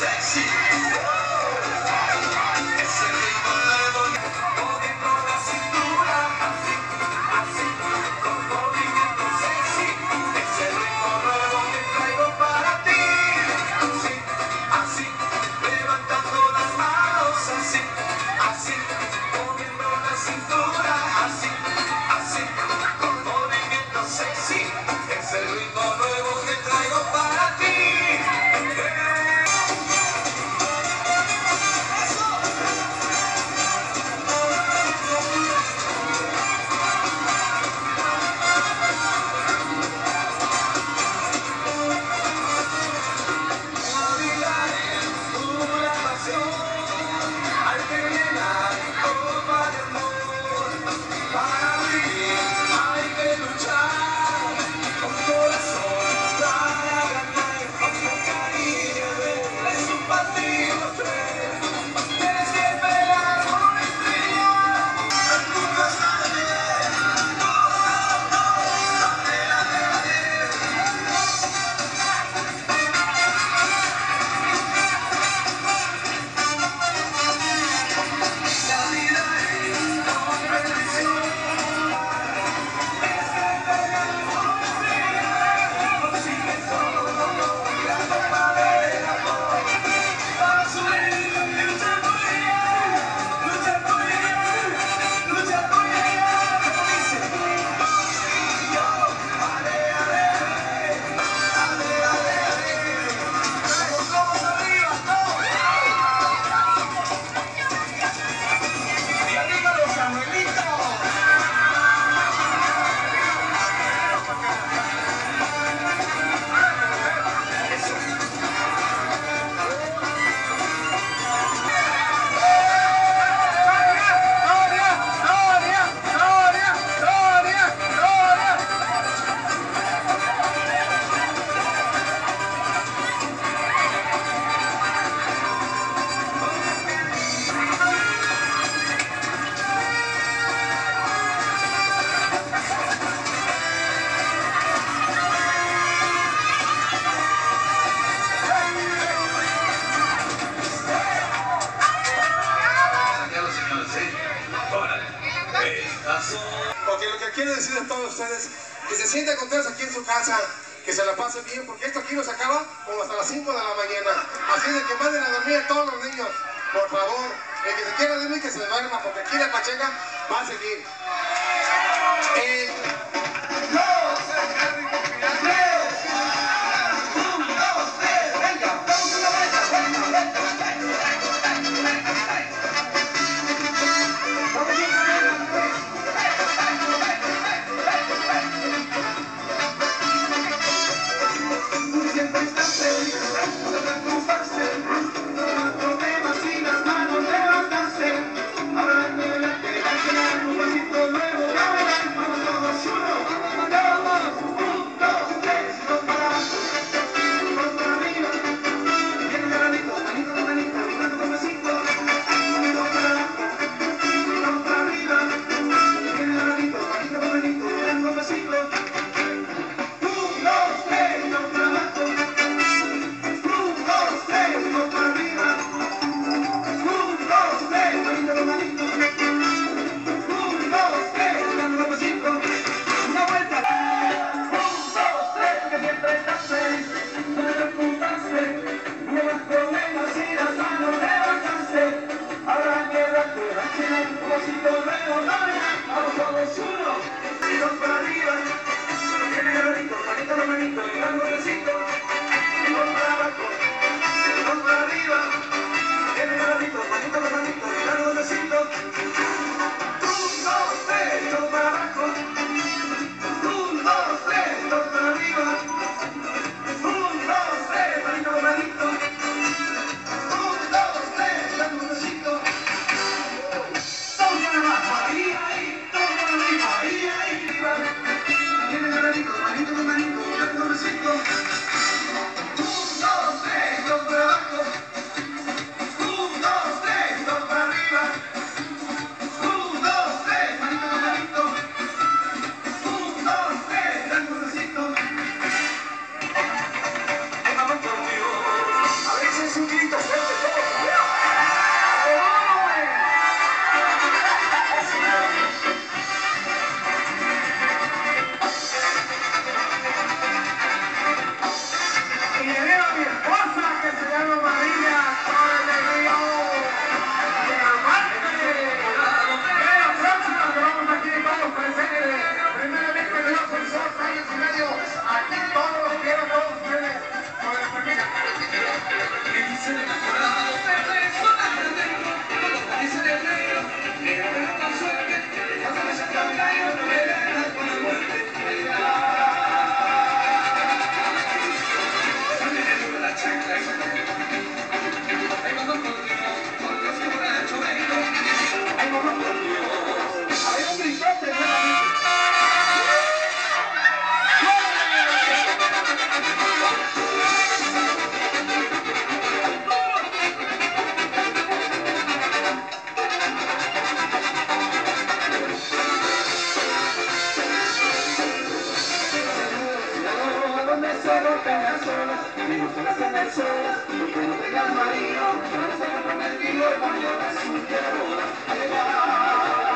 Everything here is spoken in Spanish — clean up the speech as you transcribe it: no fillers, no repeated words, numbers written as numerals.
sexy. Ese ritmo nuevo, moviendo la cintura, así, así, con movimiento sexy. Ese ritmo nuevo que traigo para ti, así, así, levantando las manos, así, así, moviendo la cintura, así, así, con movimiento sexy. Ese ritmo nuevo que traigo para ti. Porque lo que quiero decir a todos ustedes, que se sientan contentos aquí en su casa, que se la pasen bien, porque esto aquí no se acaba como hasta las 5 de la mañana. Así de que manden a dormir a todos los niños, por favor. El que se quiera dormir, que se duerma, porque aquí la pacheca va a seguir. se golpean las olas, me gusta las cenas solas, y que no tengas marido, pero no se comprometido, el baño es un quiero boda.